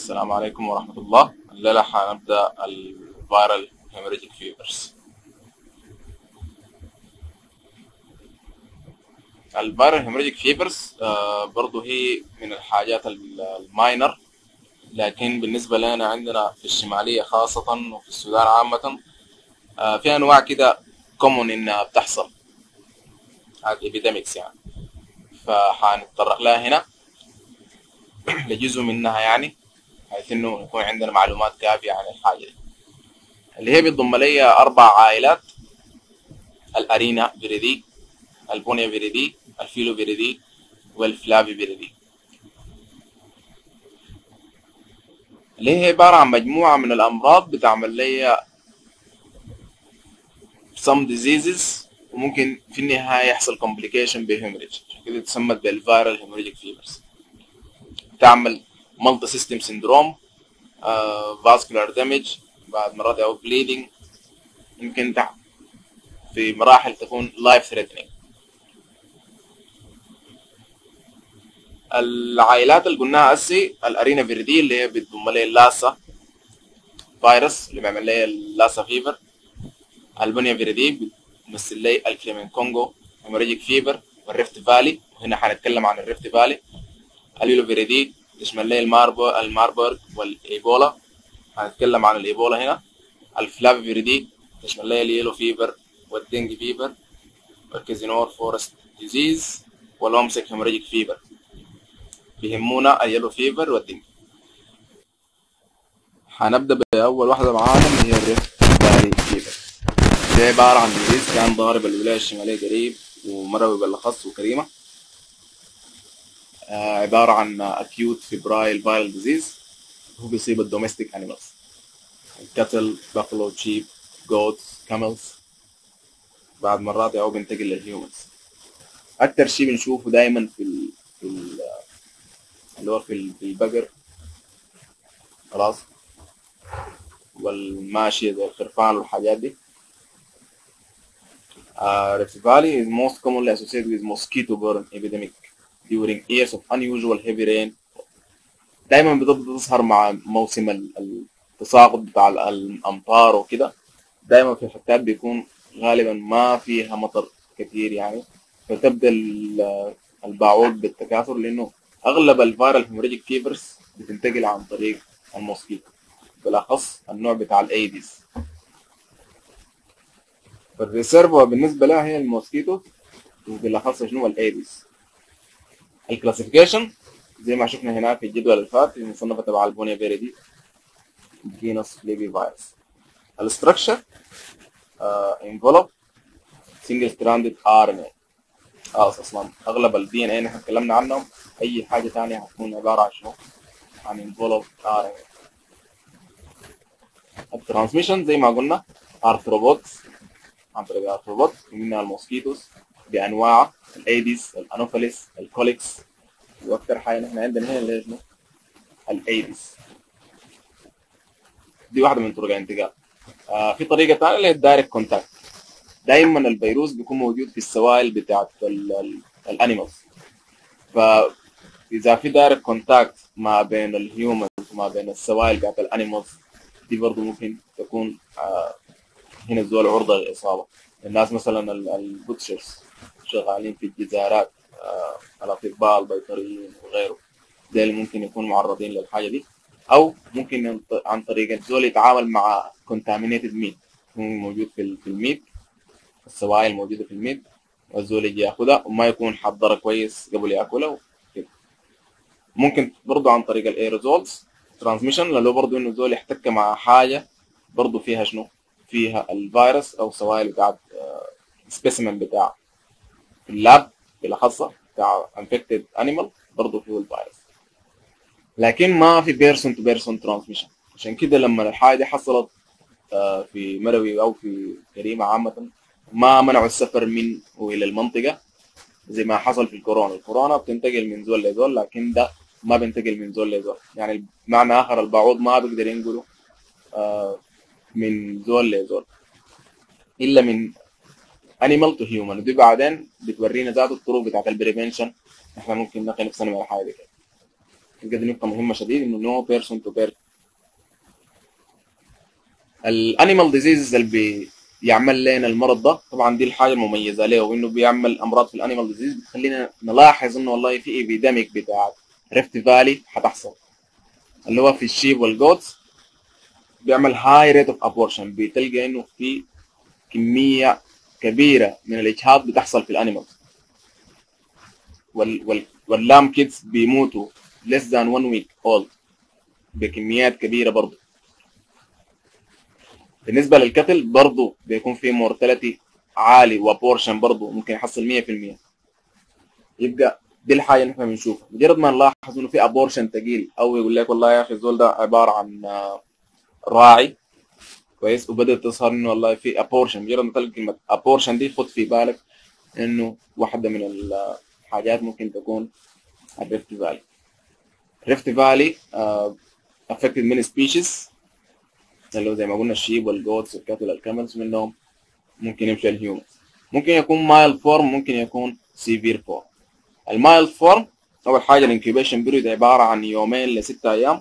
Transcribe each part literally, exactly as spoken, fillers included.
السلام عليكم ورحمة الله. الليلة حنبدأ الفيرال هيموريجيك فيفرز. الفيرال هيموريجيك فيفرز برضو هي من الحاجات الماينر، لكن بالنسبة لنا عندنا في الشمالية خاصة وفي السودان عامة آه في أنواع كده كومون إنها بتحصل، هذه epidemics يعني، فحنتطرق لها هنا لجزء منها يعني، بحيث إنه يكون عندنا معلومات كافية عن الحاجة دي، اللي هي بتضم لي أربع عائلات: الأرينا فيريدي، البونيا فيريدي، الفيلو فيريدي، والفلافي فيريدي، اللي هي عبارة عن مجموعة من الأمراض بتعمل لي some diseases، وممكن في النهاية يحصل complication بهيموريج، عشان كده تسمت بالفيرال هيموريجيك فيفرز. بتعمل مالتي سيستم سيندروم، فاسكولار دامج، بعد مرات أو bleeding، يمكن في مراحل تكون life threatening. العائلات اللي قلناها هسي: الارينا فيردي اللي هي بتضم لي اللاسا فيروس اللي بيعمل لي اللاسا فيفر، البونيا فيردي بتمثل لي الكريمين كونغو هيموريجيك فيفر والريفت فالي، وهنا حنتكلم عن الريفت فالي. اليلو فيردي تشمل لي الماربو الماربورغ والايبولا، هنتكلم عن الايبولا هنا. الفلافي فيردي تشمل لي اليلو فيفر والدنج فيفر والكيزينور فورست ديزيز والهومسيك هيموريجيك فيفر، بيهمونا اليلو فيفر والدنج. هنبدأ بأول واحدة معانا اللي هي الريفت فالي فيفر. دي عبارة عن ديزيز كان ضارب الولاية الشمالية قريب ومروي بالأخص وكريمة. آه عبارة عن acute febrile viral disease، هو بيصيب الدوميستيك animals: الكتل، بافلو، شيب، جوتس، كاملز، بعد مرات أو بينتقل للهيومنز. أكتر شيء بنشوفه دايما في ال في ال اللي هو في, في البقر خلاص والماشية زي الخرفان والحاجات دي. Uh, Rift Valley is most commonly associated with mosquito-borne epidemic during years of unusual heavy rain. دايما بتظهر مع موسم التساقط بتاع الأمطار وكده، دايما في الحتات بيكون غالبا ما فيها مطر كتير يعني، فتبدأ الباعوض بالتكاثر، لأنه أغلب الفيرال هيموريجيك فيفرز بتنتقل عن طريق الموسكيتو، بالأخص النوع بتاع الأيديز. فالريسيرفوا بالنسبة لها هي الموسكيتو، وبالأخص شنو الأيديز. الكلاسيفيكيشن زي ما شفنا هناك في الجدول اللي فات، المصنفة تبع البونيا فيريدي جينوس فليفي فيروس. الاستراكشر انفولوب سنجل ستراندد ار ان اي، خلاص اصلا اغلب الدي ان اي احنا اتكلمنا عنهم، اي حاجه ثانيه هتكون عباره عن شنو؟ عن انفولوب ار ان اي. الترانسميشن زي ما قلنا ارثروبودز، عن طريق الارثروبودز، منها الموسكيتوس بانواع الايديز، الانوفيليس، الكوليكس، واكثر حاجه احنا عندنا هنا اللي هي شنو؟ الايديز. دي واحده من طرق الانتقال. آه في طريقه ثانيه اللي هي الدايركت كونتاكت. دايما الفيروس بيكون موجود في السوائل بتاعت الانيمالز، فاذا في دايركت كونتاكت ما بين الهيومنز وما بين السوائل بتاعت الانيمالز دي برضه ممكن تكون آه هنا الزول عرضه للاصابه. الناس مثلا البوتشرز شغالين في الجزارات، آه الاطباء البيطريين وغيره، ده اللي ممكن يكونوا معرضين للحاجه دي. او ممكن عن طريق الزول يتعامل مع contaminated meat، يكون موجود في الميت، السوائل الموجوده في الميت، والزول يجي ياخدها وما يكون حضرها كويس قبل ياكلها وكده. ممكن برضو عن طريق الايروزولز ترانسميشن، لو برضو انه الزول يحتك مع حاجه برضو فيها شنو؟ فيها الفيروس او سوائل بتاعت سبيسيمن بتاع اللاب بالاخص بتاع انفكتد انيمال، برضو فيه الفيروس، لكن ما في بيرسون تو بيرسون ترانسميشن. عشان كده لما الحاجه دي حصلت في مروي او في كريمه عامه، ما منعوا السفر من والى المنطقه زي ما حصل في الكورونا. الكورونا بتنتقل من زول لزول، لكن ده ما بينتقل من زول لزول، يعني بمعنى اخر البعوض ما بيقدر ينقله من زول لزول الا من انيمال تو هيومن. ودي بعدين بتورينا ذات الطرق بتاعت البريفنشن، احنا ممكن نقي نفسنا من الحاجه دي. يبقى دي نقطه مهمه شديد انه نو بيرسون تو بيرسون. الانيمال ديزيزز اللي بيعمل لنا المرض ده طبعا دي الحاجه المميزه له، وانه بيعمل امراض في الانيمال ديزيز بتخلينا نلاحظ انه والله في ايبيديميك بتاع ريفت فالي هتحصل، اللي هو في الشيب والجوتس بيعمل هاي ريت اوف ابورشن. بتلقى انه في كميه كبيره من الاجهاض بتحصل في الانيمالز، وال وال واللام كيدز بيموتوا less than one week old بكميات كبيره برضه. بالنسبه للكتل برضه بيكون في مورتاليتي عالي وابورشن برضه ممكن يحصل مية في المية. يبقى دي الحاجه اللي احنا بنشوفها، مجرد ما نلاحظ انه في ابورشن ثقيل او يقول لك والله يا اخي الزول ده عباره عن راعي كويس وبدات تظهر انه والله في ابورشن، مجرد ما تلقى كلمه ابورشن دي خد في بالك انه واحده من الحاجات ممكن تكون الريفت فالي. ريفت فالي affected many species اللي هو زي ما قلنا الشيب والجوتس والكاتل الكاملز، منهم ممكن يمشي الهيومن. ممكن يكون مايلد فورم، ممكن يكون سيفير فورم. المايلد فورم اول حاجه الانكيوبيشن بيريود عباره عن يومين لستة ايام.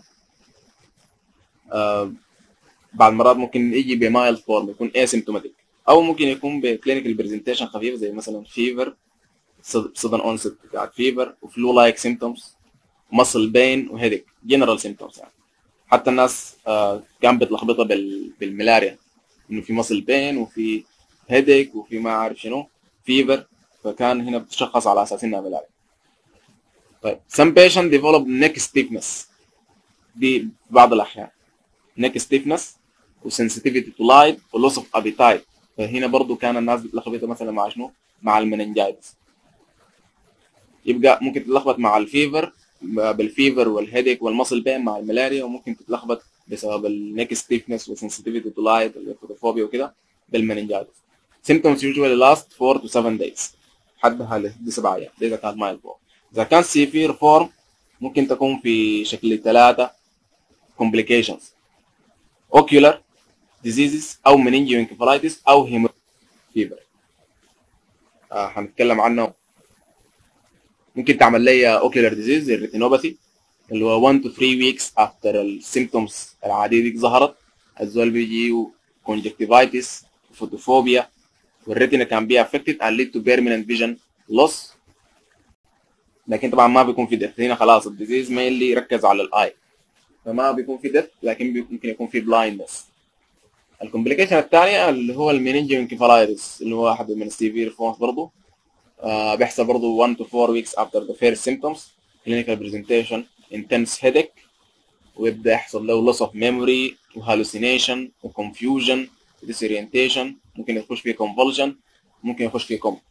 آه بعد مرات ممكن يجي بمايلد فورم يكون اسيمتوماتيك، او ممكن يكون بكلينيكال برزنتيشن خفيف زي مثلا فيفر، sudden onset بتاعت فيفر وفلو لايك سيمتومز، muscle بين وهيدك، جنرال سيمتومز. يعني حتى الناس آه كان بتلخبطها بال... بالملاريا، انه في muscle بين وفي هيدك وفي ما عارف شنو فيفر، فكان هنا بتشخص على اساس انها ملاريا. طيب some patient develop neck stiffness، دي في بعض الاحيان neck stiffness وsensitivity to light و loss of appetite. فهنا برضو كان الناس بتلخبطها مثلا مع شنو؟ مع المننجايتس. يبقى ممكن تتلخبط مع الفيفر بالفيفر والهيديك والمصل بين مع الملاريا، وممكن تتلخبط بسبب النيك ستيفنس والسنسيتيفيتي تو لايت والفوتوفوبيا وكده بالمننجايتس. symptoms usually last four to seven days، حدها لسبع ايام. ده اذا كانت مايل فورم. اذا كان سيفير فورم ممكن تكون في شكل ثلاثه complications: ocular diseases او meningoencephalitis او hemorrhagic fever. آه هنتكلم عنه. ممكن تعمل لي ocular disease زي الريتينوباثي اللي هو one to three weeks after السيمتومز العادية دي ظهرت. الزول بيجي conjunctivitis photophobia والريتينا كان بي affected and lead to permanent vision loss. لكن طبعا ما بيكون في ديث هنا، خلاص الديزيز ما اللي يركز على الاي، فما بيكون في ديث، لكن ممكن يكون في blindness. الكومبليكيشن الثانية اللي هو المينينجيوانكيفالايتس اللي هو واحد من السيفير فورمز برضه. آه بيحصل برضه one to four weeks after the first symptoms. clinical presentation intense headache، ويبدأ يحصل له loss of memory و hallucination و confusion و disorientation، ممكن يخش فيه convulsion، ممكن يخش فيه كوما.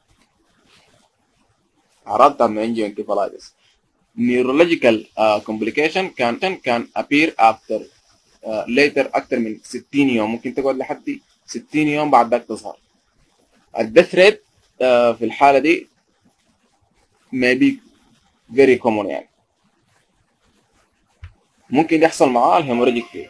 أعراض بتاع meningoencephalitis. neurological uh, complication كان كان appear after uh, later أكثر من ستين يوم، ممكن تقعد لحد ستين يوم بعد ذاك تظهر. الديث ريت uh, في الحالة دي maybe very common، يعني ممكن يحصل معاه الهيموريجيك فيفر.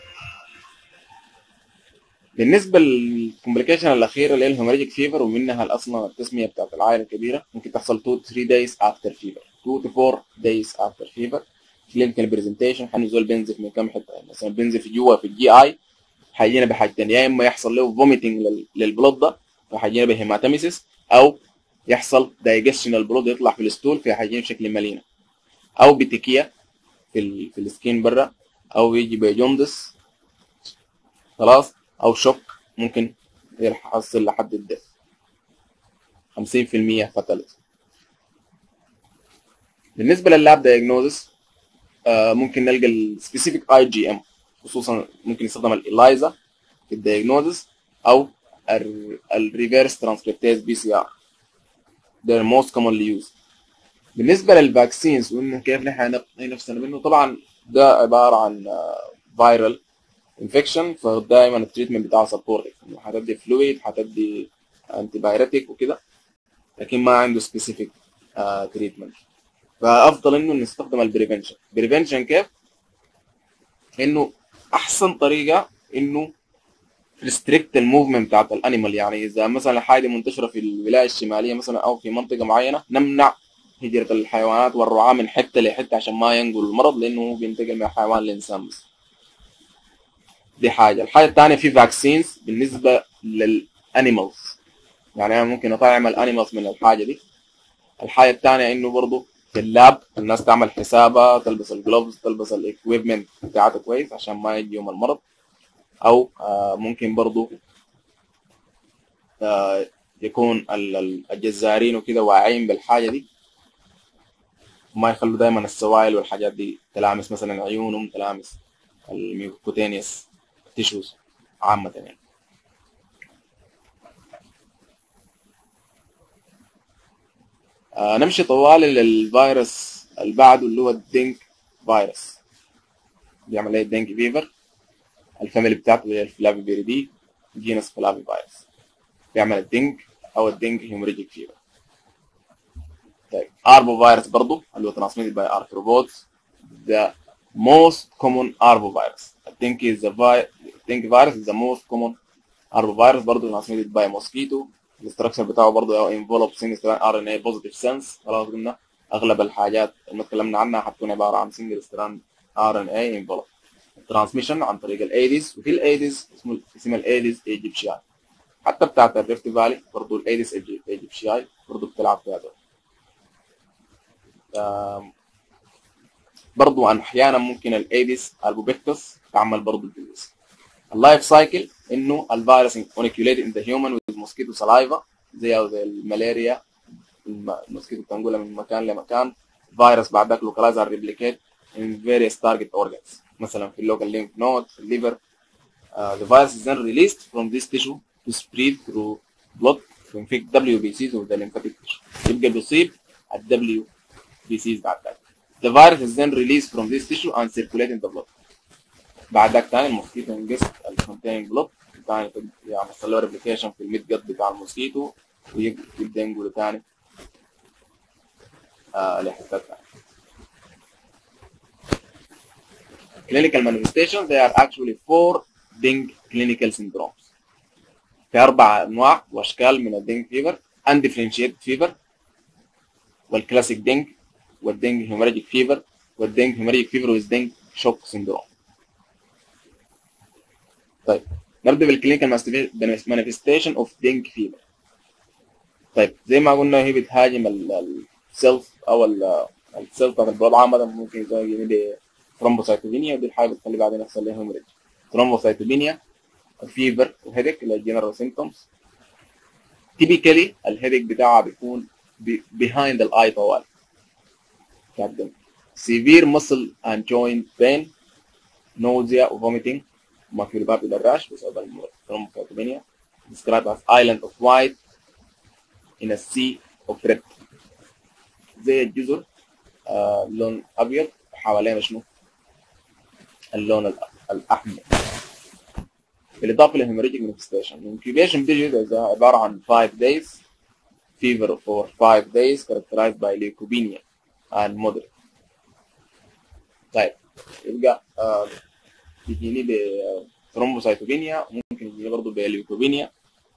بالنسبة للكومبليكيشن الأخيرة اللي هي الهيموريجيك فيفر، ومنها أصلا التسمية بتاعت العائلة الكبيرة، ممكن تحصل two to three days after fever two to four days after fever. clinical presentation حنزول بينزف من كم حتة، مثلا بينزف جوا في الجي اي، حيجينا بحاجتين: يا إما يحصل له vomiting للبلود ده فحيجينا بهيماتيميسيس، أو يحصل digestion البلود يطلع في الستول فحيجينا بشكل مالينا، أو بتكية في ال في السكين برا، او يجي بجوندس خلاص، او شوك ممكن يحصل لحد الديث. خمسين في المية فاتاليتي. بالنسبه لللاب دايجنوزس آه ممكن نلقى السبيسيفيك اي جي ام، خصوصا ممكن يستخدم الإلايزا في الدايجنوزس، او الريفيرس ترانسكريبتيز بي سي ار. ده most commonly used. بالنسبه للفاكسينز وانه كيف نحن نقي نفسنا منه، طبعا ده عباره عن فايرال انفكشن، فدائما التريتمنت بتاعه سبورتيف، انه هتدي فلويد، هتدي انتي بايريتيك وكده، لكن ما عنده سبيسيفيك تريتمنت. فافضل انه نستخدم البريفنشن. بريفنشن كيف؟ انه احسن طريقه انه ريستريكت الموفمنت بتاعت الانيمال. يعني اذا مثلا حاجه منتشره في الولايه الشماليه مثلا او في منطقه معينه، نمنع هجرة الحيوانات والرعاة من حتة لحتة عشان ما ينقل المرض، لأنه هو بينتقل من الحيوان للإنسان بس. دي حاجة. الحاجة الثانية في فاكسينز بالنسبة للأنيمالز، يعني أنا ممكن أطعم الأنيمالز من الحاجة دي. الحاجة الثانية إنه برضو في اللاب الناس تعمل حسابها، تلبس الجلوفز، تلبس الإكويبمنت بتاعتها كويس عشان ما يجيهم المرض. أو آه ممكن برضو آه يكون الجزارين وكده واعيين بالحاجة دي، وما يخلوا دايما السوائل والحاجات دي تلامس مثلا عيونهم، تلامس الميوكوتينيوس تيشوز عامة يعني. آه نمشي طوال للفيروس اللي بعده اللي هو الدينك فيروس. بيعمل ايه الدينك فيفر؟ الفاميلي بتاعته هي الفلافي بيريدي، جينس فلافي فيروس. بيعمل الدينك او الدينك هيموريجيك فيفر. طيب اربو فيروس برضه اللي هو transmitted by arthropods. The most common arbovirus. I think is the vi think virus is the most common arbovirus برضه transmitted by mosquito. الاستراكشر بتاعه برضه هو envelope single strand ار ان اي positive sense. خلاص قلنا اغلب الحاجات اللي اتكلمنا عنها حتكون عباره عن single strand ار ان اي envelope. الترانسميشن عن طريق الايديز، وفي الايديز اسمه اسمها الايديز ايجيبشياي. حتى بتاعت الريفت فالي برضه الايديز ايجيبشياي برضه بتلعب فيها دور. برضو احيانا ممكن الايديس البوبيكتس تعمل برضو الديزيز. اللايف سايكل انه الفيروس انكيوليت ان ذا هيومن وذ موسكيتو سلايفا، زي او زي الملاريا، الموسكيتو بتنقلها من مكان لمكان. فيروس بعد ذاك لوكلايز ريبليكيت ان فيريوس تارجت اورجانز، مثلا في اللوكال ليمف نود، في الليفر. The virus is then released from this tissue to spread through blood to infect دبليو بي سيز of the lymphatic tissue. يبقى بيصيب ال دبليو بي سيز بعد ذاك. The virus is then released from this tissue and circulate in the blood. بعد ذاك تاني الموسكيتو انجست ال containing blood، تاني يعني يحصل له ريبليكيشن في الميد جت بتاع الموسكيتو ويبدا ينقل تاني آه لحتات تانية. Clinical manifestation there are actually four dengue clinical syndromes. في أربع أنواع وأشكال من الدنج فيفر: undifferentiated fever، والكلاسيك دنج، والدنج هيموراجيك فيفر، والدنج هيموراجيك فيفر والدنج شوك سيندروم. طيب نبدأ بالكلينيكال مانيفستيشن اوف دنج فيفر. طيب زي ما قلنا هي بتهاجم السيلف او السيلف بتاعت البلد عامة، ممكن زي ثرومبوسايتوبينيا، ودي الحاجة بتخلي بعدين يحصل لها هيموريج. ثرومبوسايتوبينيا، الفيفر وهيدك اللي هي الجنرال سيمبتومز. تيبيكالي الهيدك بتاعها بيكون behind الاي طوال. severe muscle and joint pain، nausea وvomiting، maculopapular rash بسبب الثرومبوسايتوبينيا. described as island of white in a sea of red، زي الجزر آه لون ابيض حوالينا شنو؟ اللون الاحمر. بالاضافه للهيموريجيك مانيفستيشن، الانكيوبيشن بيريود عباره عن five days، fever for five days characterized by leukopenia and moderate. طيب يبقى آه يجيني بثرومبوسايتوبينيا، وممكن يجيني برضه بليوكوبينيا.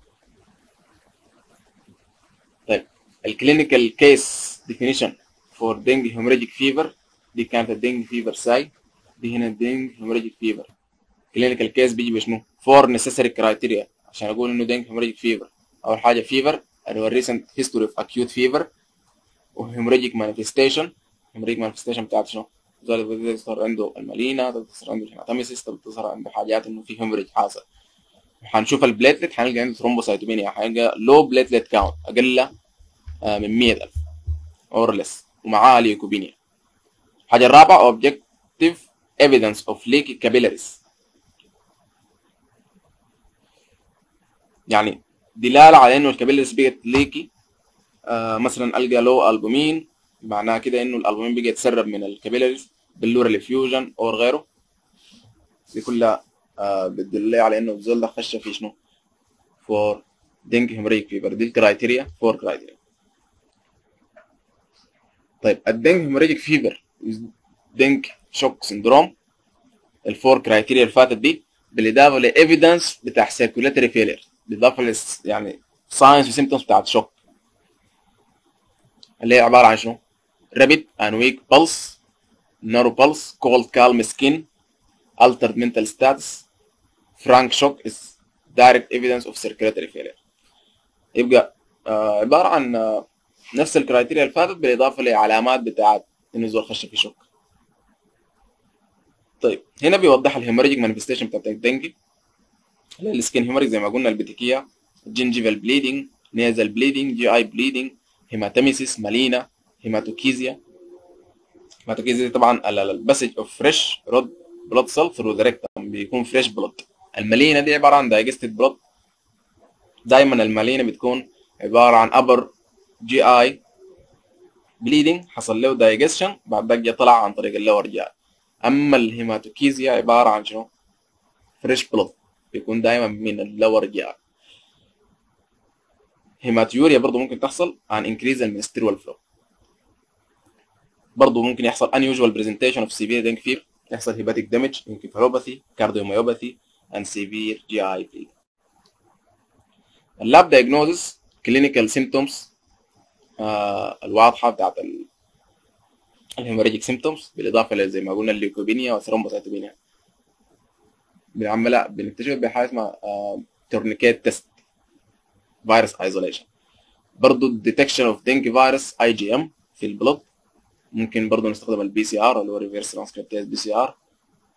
طيب الكلينيكال كيس ديفينيشن فور دينج هيموريجيك فيفر، دي كانت الدينج فيفر ساي، دي هنا الدينج هيموريجيك فيفر. كلينيكال كيس بيجي بشنو؟ فور نيسيسري كرايتيريا عشان اقول انه دينج هيموريجيك فيفر. اول حاجه فيفر اللي هو الريسنت هيستوري اوف اكيوت فيفر، وهيموريجيك مانيفستيشن. هيموريجيك مانيفستيشن بتاعت شنو؟ زي بتظهر عنده المالينا، بتظهر عنده الهيماتيميسيس، بتظهر عنده حاجات انه في هيموريج حاصل. هنشوف البليتلت، هنلقى عنده ثرومبوسايتوبينيا، هنلقى لو بليتلت كاونت اقل من مية ألف اور ليس، ومعاها ليوكوبينيا. الحاجه الرابعه اوبجكتيف ايفيدنس اوف ليكي كابيلاريز، يعني دلاله على انه الكابيلاريز بقت ليكي. آه مثلا القى لو البومين، معناها كده انه الالبومين بقى يتسرب من الكابيلاريز باللورال افيوجن او غيره. دي كلها آه بتدل على انه الزول ده خش في شنو؟ فور دينج هيموريجيك فيفر. دي الكرايتيريا، فور كرايتيريا. طيب الدينج هيموريجيك فيفر دينج شوك سندروم، الفور كرايتيريا اللي فاتت دي، بالاضافه لايفيدنس بتاع سيركولاتوري فيلير، بالاضافه ل يعني ساينس وسيمبتومز بتاعت شوك، اللي هي عباره عن شنو؟ rapid and weak pulse, narrow pulse, cold calm skin, altered mental status, frank shock is direct evidence of circulatory failure. يبقى آه عبارة عن آه نفس الكرايتيريا اللي فاتت بالإضافة لعلامات بتاعت إنه الزول خش في شوك. طيب هنا بيوضح الهيموريجيك مانيفستيشن بتاعت الدنجي، اللي هي السكين هيموريج زي ما قلنا، البتيكية، جينجيفال بليدنج، نيزل بليدنج، جي اي بليدنج، هيماتيميسيس، مالينا، هيماتوكيزيا. هيماتوكيزيا طبعا الباسج اوف فريش رود بلود سيل ثرو ذا ريكتم، بيكون فريش بلود. المالينا دي عباره عن دايجستد بلود، دايما المالينا بتكون عباره عن ابر جي اي بليدنج حصل له دايجستشن، بعد ذاك طلع عن طريق اللور جي اي. اما الهيماتوكيزيا عباره عن شنو؟ فريش بلود، بيكون دايما من اللور جي اي. هيماتيوريا برضه ممكن تحصل عن انكريز المنسترول فلو. برضه ممكن يحصل unusual presentation of severe dengue fever، يحصل hepatic damage، encephalopathy، cardiomyopathy and severe جي اي bleeding. اللاب diagnosis clinical symptoms آه الواضحة بتاعت الهيموريجيك symptoms بالإضافة لزي ما قلنا الليوكوبينيا والثرومبوسيتوبينيا. بنعملها بنكتشف بحاجة اسمها آه tourniquet test virus isolation. برضه detection of dengue virus اي جي ام في البلد، ممكن برضه نستخدم البي سي ار اللي هو ريفيرس ترانسكريبتيز بي سي ار،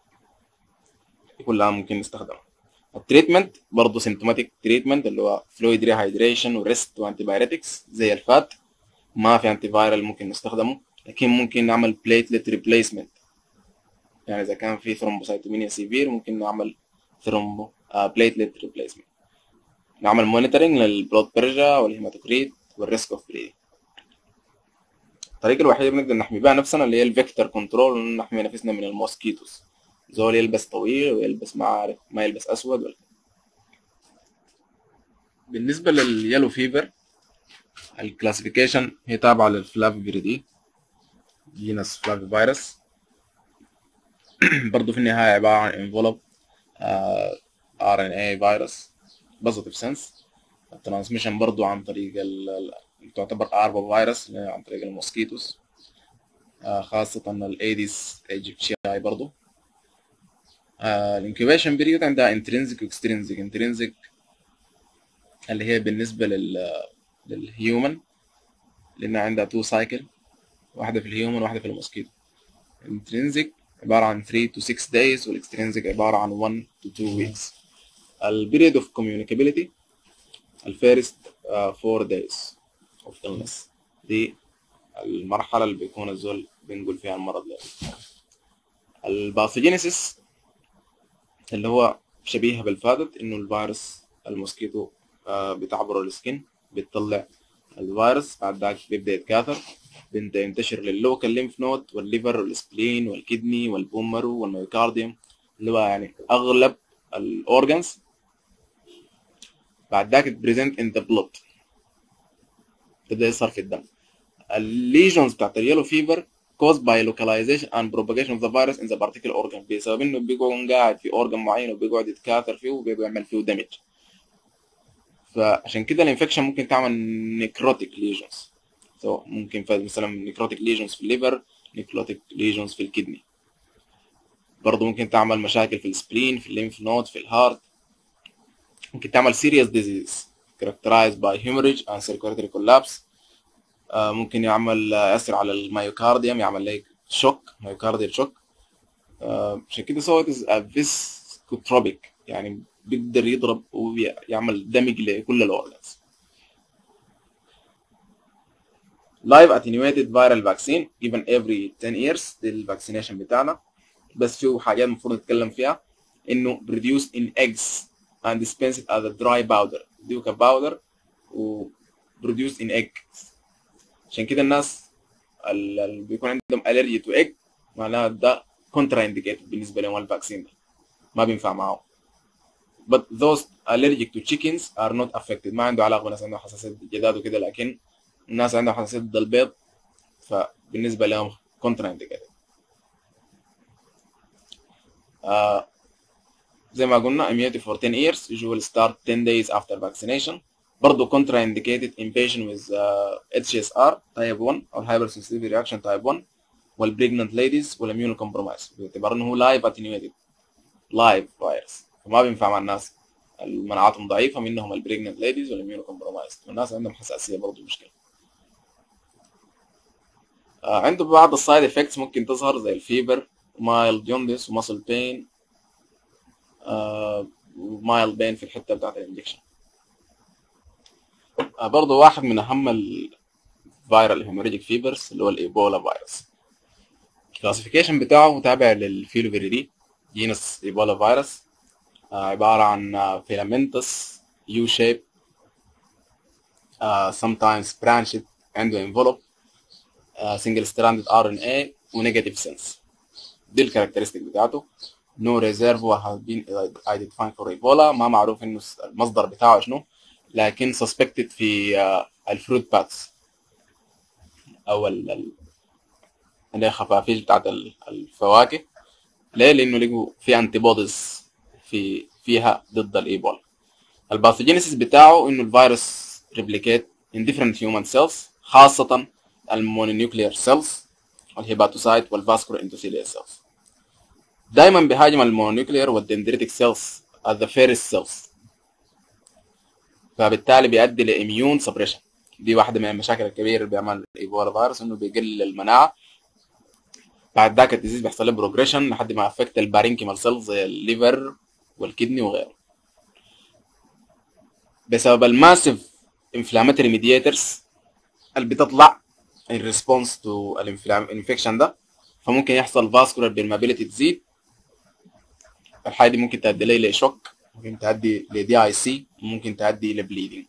كلها ممكن نستخدمها. التريتمنت برضه سيمتوماتيك تريتمنت اللي هو فلويد ريهايدريشن وريست وانتي بايريتكس زي الفات، ما في انتي فايرال ممكن نستخدمه، لكن ممكن نعمل بليتلت ريبليسمنت، يعني اذا كان في ثرومبوسايتومينيا سيفير ممكن نعمل ثرومبو بليتلت ريبليسمنت. نعمل مونيتورنج للبلود برجا والهيماتوكريت والريسك اوف بريدنج. الطريقة الوحيدة بنقدر نحمي بها نفسنا اللي هي الفيكتور كنترول، نحمي نفسنا من الموسكيتوس، زول يلبس طويل ويلبس ما عارف ما يلبس اسود ولا. بالنسبة لليلو فيفر الكلاسيفيكيشن هي تابعة للفلافيفيريدي جينس فلافي فيروس. برضو في النهاية عبارة عن انفولوب ار ان اي فيروس بوزيتيف سنس. الترانسميشن برضو عن طريق ال تعتبر اربا فيروس عن طريق الموسكيتوس، آه خاصة الايديس ايجيبشياي. برضو الانكيوبيشن بيريود عندها انترنسك واكسترنسك. انترنسك اللي هي بالنسبة لل للهيومن لأن عندها تو سايكل، واحدة في الهيومن وواحدة في الموسكيتو. الانترنسك عبارة عن three to six days والاكسترنسك عبارة عن one to two weeks. البيريود اوف communicability الفيرست four days of illness، دي المرحلة اللي بيكون الزول بنقول فيها المرض له. الباثوجينيسيس اللي هو شبيه بالفاتت، انه الفيروس الموسكيتو بتعبر السكين بتطلع الفيروس، بعد ذاك بيبدا يتكاثر، بيبدا ينتشر لللوكال ليمف نود والليفر والسبلين والكدني والبومرو والميوكارديوم اللي هو يعني اغلب الاورجنز. بعد ذاك بريزنت ان ذا بلود، تبدا يظهر في الدم. الليجنز بتاعت اليلو فيفر caused by localization and propagation of the virus in the particular organ، بسبب انه بيقعد قاعد في اورجن معين وبيقعد يتكاثر فيه وبيقعد يعمل فيه دمج. فعشان كده الانفكشن ممكن تعمل نيكروتيك ليجنز، سو ممكن مثلا نيكروتيك ليجنز في الليفر، نيكروتيك ليجنز في الكدني. برضه ممكن تعمل مشاكل في السبلين، في الليمف نود، في الهارت. ممكن تعمل serious disease characterized by hemorrhage and circulatory collapse. آه ممكن يعمل يأثر على الميوكارديوم، يعمل لك شوك، ميوكارديال شوك. آه عشان كده سو it is a viscotropic، يعني بيقدر يضرب ويعمل دمج لكل الاورجنز. لايف attenuated viral vaccine given every ten years، دي الفاكسينيشن بتاعنا. بس في حاجات المفروض نتكلم فيها، انه produced in eggs and dispensed as a dry powder، دي كباودر و produced in eggs. عشان كده الناس اللي بيكون عندهم allergy to egg معناها ده contra indicated بالنسبه لهم الفاكسين ده، ما بينفع معاهم. but those allergic to chickens are not affected، ما عنده علاقه بالناس عندهم حساسيه جداد وكده، لكن الناس عندهم حساسيه ضد البيض فبالنسبه لهم contra indicated. آه زي ما قلنا immunity for ten years usually start ten days after vaccination. برضه contra indicated in patient with uh, H S R type one او hypersensitivity reaction type one والpregnant ladies والimmunocompromised باعتبار انه هو live attenuated live virus فما بينفع مع الناس مناعتهم ضعيفه منهم البريجننت ليديز والimmunocompromised والناس عندهم حساسيه برضه مشكله. آه عنده بعض السايد افكتس ممكن تظهر زي الفيبر ومايلد جوندس وماسل بين آه ومايلد بين في الحته بتاعت الانجكشن. آه برضه واحد من اهم الفيرال هيموريجيك فيبرز اللي هو الايبولا فيروس. الكلاسيفيكيشن بتاعه تابع للفيلوفيريدي جينس ايبولا فيروس، آه عباره عن فيلامنتس يو شيب sometimes branched عنده envelope سنجل ستراندد ار ان اي ونيجاتيف سنس. دي الكاركترستيك بتاعته. نو ريزيرفوار هاز بين ايدنتيفايد فور ايبولا، ما معروف انه المصدر بتاعه شنو، لكن سسبكتد في الفروت باتس او اللي هي خفافيش بتاعت الفواكه. ليه؟ لانه لقوا في انتي بوديز في فيها ضد الايبولا. الباثوجينيسيس بتاعه انه الفيروس ريبليكيت in different human cells خاصة المونونيوكليير سيلز والهيباتوسايت والفاسكولار اندوثيليال سيلز. دايما بيهاجم المونونيوكليير والدندريتك سيلز as the first cells، فبالتالي بيؤدي لاميون سبريشن. دي واحدة من المشاكل الكبيرة اللي بيعمل الايبولا فيروس، انه بيقلل المناعة. بعد ذاك الديزيز بيحصل له بروجريشن لحد ما افكت البارينكيمال سيلز زي الليفر والكدني وغيره. بسبب الماسيف انفلاماتوري ميدياترز اللي بتطلع in response to الانفكشن ده، فممكن يحصل vascular permeability تزيد. الحاجة دي ممكن تؤدي لي لشوك، ممكن تؤدي لدي اي سي، ممكن تؤدي لبليدنج.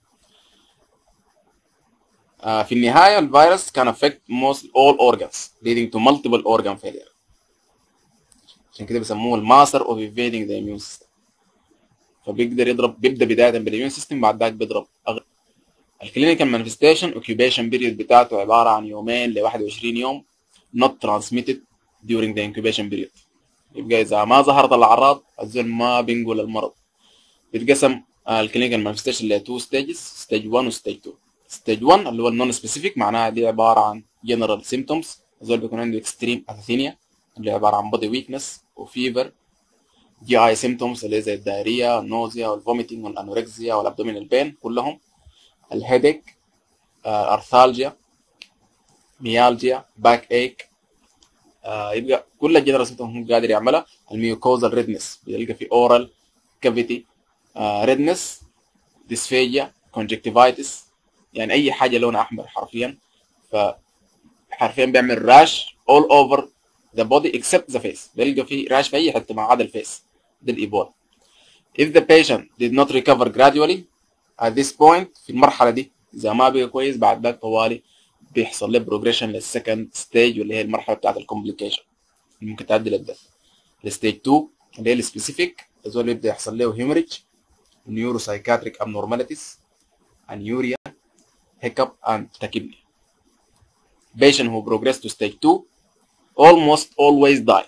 آه في النهاية الفيروس كان affect most all organs leading to multiple organ failure. عشان كده بيسموه الماستر of evading the immune system. فبيقدر يضرب، بيبدأ بداية بالإيميون سيستم، بعد ذاك بيضرب أغلب. الكلينيكال مانيفستيشن اوكيوبيشن بيريود بتاعته عباره عن يومين ل واحد وعشرين يوم not transmitted during the incubation period. يبقى اذا ما ظهرت الاعراض الزول ما بينقل المرض. بيتقسم الكلينيكال مانيفستيشن ل تو ستيجز، ستيج واحد وستيج اتنين. ستيج واحد اللي هو النون سبيسيفيك، معناها دي عباره عن جنرال سيمبتومز. الزول بيكون عنده اكستريم اثينيا اللي عباره عن بودي ويكنس وفيفر، جي اي سيمبتومز اللي زي الدايريا النوزيا والفوميتنج والانوركسيا والابدومينال بين كلهم، الهيديك، آه، ارثالجيا، ميالجيا، باك ايك. آه، يبقى كل الجنرال سيمبتوم هو قادر يعملها. الميوكوزال ريدنس بيلقى في اورال كافيتي ريدنس، ديسفيجيا، كونجكتيفايتس، يعني اي حاجه لونها احمر حرفيا. فحرفيا بيعمل راش all over the body except the face، بيلقى في راش في اي حته ما عدا الفيس. ده الايبولا. if the patient did not recover gradually at this point، في المرحله دي اذا ما بقى كويس بعد ذاك طوالي بيحصل له بروجريشن للسكند ستيج واللي هي المرحله بتاعت الكومبليكيشن اللي ممكن تؤدي للدث. الستيج اتنين اللي هي السبيسيفيك، الزول بيبدا يحصل له هيموريج، نيورو سايكاتريك ابنورماليتيز، انيوريا، هيكب اند تاكيبنيا. patient who progress to stage two almost always die،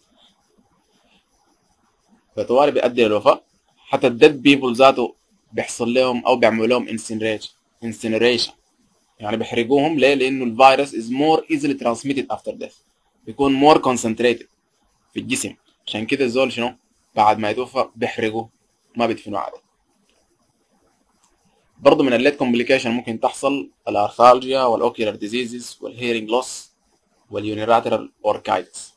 فطوالي بيؤدي للوفاه. حتى الديد بيبول ذاته بيحصل لهم او بيعملوا لهم انسينريشن انسينريشن يعني بيحرقوهم. ليه؟ لانه الفيروس is more easily transmitted after death، بيكون more concentrated في الجسم. عشان كده الزول شنو بعد ما يتوفى بيحرقوه، ما بيدفنوه عادي. برضه من الليت كومبليكيشن ممكن تحصل الارثالجيا والاوكيولار ديزيزز والهيرنج لوس واليونيلاترال اوركايتس.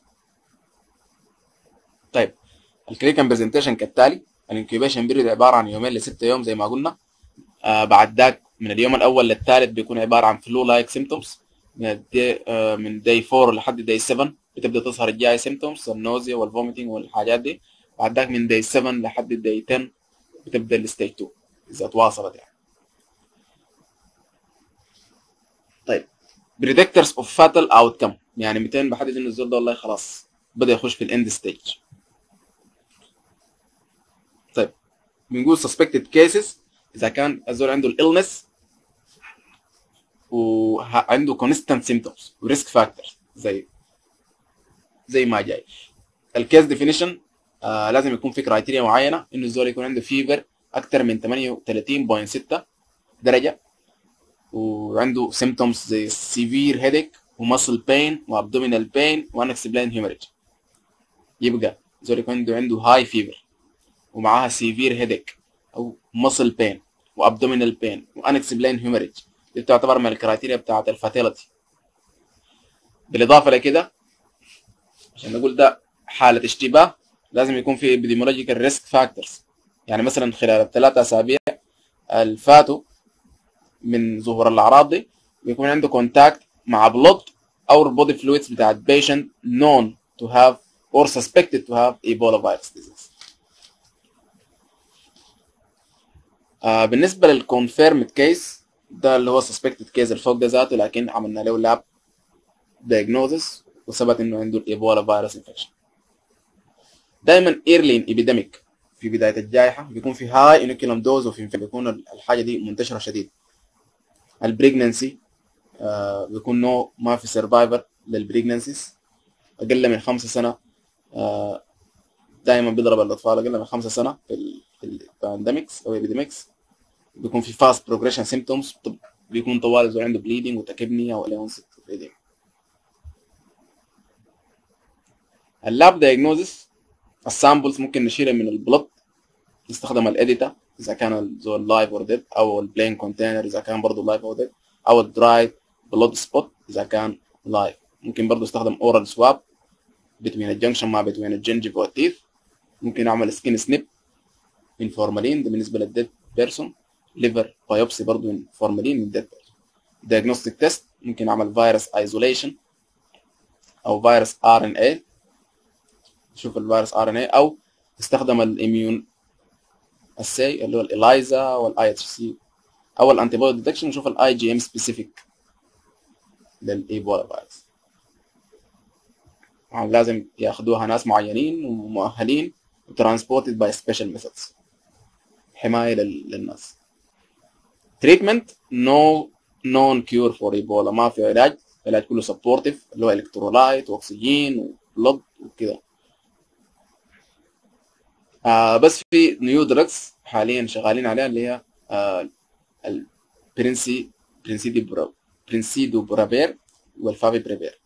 طيب الكلينيكال برزنتيشن كالتالي. الانكيوبيشن بيريد عباره عن يومين لستة يوم زي ما قلنا. آه بعد ذاك من اليوم الاول للثالث بيكون عباره عن فلو لايك سيمبتومز. من دي آه من داي أربعة لحد داي سبعة بتبدا تظهر الجاي سيمبتومز، النوزيا والفوميتنج والحاجات دي. بعد ذاك من داي سبعة لحد داي عشرة بتبدا الستيج اتنين اذا تواصلت يعني. طيب بريدكتورز اوف فاتال اوت كم، يعني مئتين بحدد انه الزول ده والله خلاص بدا يخش في الاند ستيج. طيب بنقول سسبكتد كيسز اذا كان الزول عنده الالنس وعنده كونستانت سيمبتومز وريسك فاكتورز زي زي ما جاي. الكيس ديفينيشن آه لازم يكون في كرايتيريا معينه، انه الزول يكون عنده فيفر اكثر من ثمانية وثلاثين فاصلة ستة درجه، وعنده symptoms زي severe headache وmuscle pain وabdominal pain وunexplained hemorrhage. يبقى زول يكون عنده عنده high fever ومعاها severe headache او muscle pain وabdominal pain وunexplained hemorrhage، دي بتعتبر من الكرايتيريا بتاعت الفاتيلتي. بالاضافه لكده عشان نقول ده حاله اشتباه لازم يكون في epidemiological risk factors. يعني مثلا خلال الثلاثة اسابيع الفاتوا من ظهور الاعراض دي بيكون عنده كونتاكت مع بلود او body fluids بتاعت patient known to have or suspected to have Ebola virus disease. آه بالنسبه للconfirmed case ده اللي هو suspected case الفوق ده ذاته، لكن عملنا له lab diagnosis وثبت انه عنده الايبولا فيروس انفكشن. دايما early in epidemic في بدايه الجائحه بيكون في high inoculum dose وفي بيكون الحاجه دي منتشره شديد. البريجننسي آه بيكون نو ما في سرفايفر للبريجننسيز اقل من خمسة سنه. آه دايما بيضرب الاطفال اقل من خمسة سنه في البانديميكس او ابيديميكس. بيكون في فاست بروجريشن سيمبتومز، بيكون طوال زي عنده بليدنج وتكبنيا واليونس بليدنج. اللاب دايجنوزس السامبلز ممكن نشيلها من البلد، نستخدم الاديتا اذا كان الزول لايف اور ديد، او البلين كونتينر اذا كان برضه لايف اور ديد، او الدراي بلود سبوت اذا كان لايف. ممكن برضه استخدم اورال سواب بين الجنكشن ما بين الجنجف والتيث. ممكن نعمل سكين سنيب من فورمالين ده بالنسبه للديد بيرسون. ليفر بايوبسي برضه من فورمالين من ديد بيرسون. دايجنوستيك تيست ممكن نعمل فيروس ايزوليشن او فيروس ار ان اي، نشوف الفيروس ار ان اي، او استخدم الاميون السي اللي هو الاليزا والاي اتش سي او الانتي بودي ديتكشن، نشوف الاي جي ام سبيسيفيك للايبولا فيروس. يعني لازم ياخدوها ناس معينين ومؤهلين وترانسبورتد باي سبيشال ميثودز، حمايه للناس. تريتمنت نو نون كيور فور ايبولا، ما في علاج، العلاج كله سبورتيف اللي هو الكترولايت واكسجين وبلود وكده. آه بس في نيو دراجز حاليا شغالين عليها اللي هي آه البرنسي برنسيدي برا برنسيدو برافير والفافي بريفير.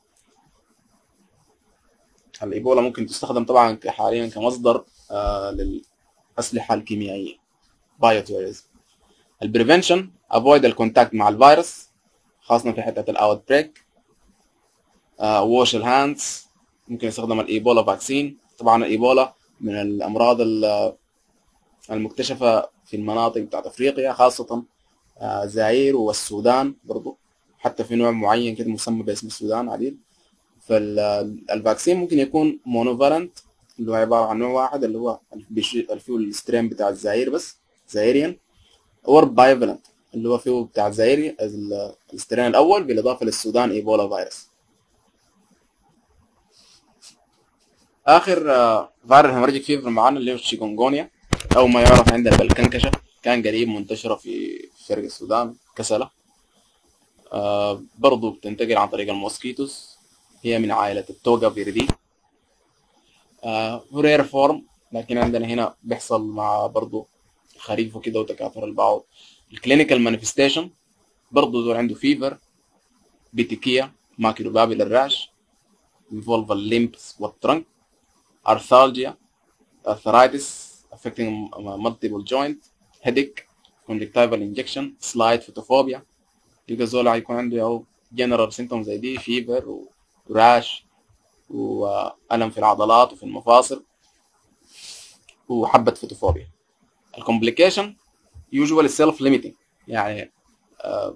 الايبولا ممكن تستخدم طبعا حاليا كمصدر آه للاسلحه الكيميائيه بايوتيريزم. البريفنشن افويد الكونتاكت مع الفيروس خاصه في حته الاوت بريك. ووش الهاندز. ممكن يستخدم الايبولا فاكسين. طبعا الايبولا من الامراض المكتشفه في المناطق بتاعت افريقيا خاصه زاير والسودان برضو، حتى في نوع معين كده مسمى باسم السودان عديد. فالفاكسين ممكن يكون مونوفالنت اللي هو عباره عن نوع واحد اللي هو اللي فيه الستريم بتاع الزاير بس زايريان، اور بايفالنت اللي هو فيه بتاع الزايري السترين الاول بالاضافه للسودان ايبولا فيروس. اخر فيروس هيموريجيك فيفر معانا اللي هو الشيكونجونيا او ما يعرف عندنا بالكنكشه، كان قريب منتشره في شرق السودان كسله. آه برضو بتنتقل عن طريق الموسكيتوس، هي من عائله التوغا فيردي. آه رير فورم، لكن عندنا هنا بيحصل مع برضو خريف وكده وتكاثر البعوض. الكلينيكال مانيفستيشن برضو دول عنده فيفر، بيتيكيا، ماكيلوبابيلر راش، involve الليمبس والترنك، arthalgia, arthritis affecting multiple joint, headache, conjunctival injection, slight photophobia. يبقى الزول هيكون عنده أو general symptoms زي دي fever وراش وألم في العضلات وفي المفاصل وحبة فوتوفوبيا. الكومبليكيشن usually self limiting، يعني آه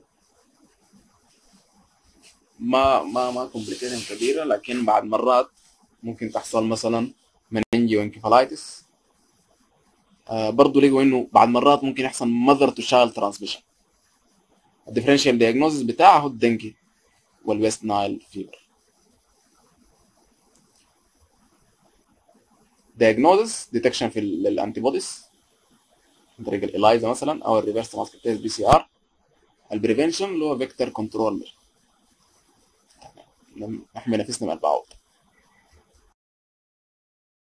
ما ما ما كومبليكيشن كبيرة، لكن بعد مرات ممكن تحصل مثلا مننجيو انكفالايتس. آه برضه لقوا انه بعد مرات ممكن يحصل mother to child transmission. الديفرنشال دياجنوزس بتاعه هو الدنكي والويست نايل فيبر. دياجنوزس ديتكشن في الانتي بوديز عن طريق الاليزا مثلا او الريفرس ماسكتيز بي سي ار. البريفنشن اللي هو فيكتور كنترول، نحمي نفسنا من البعوض.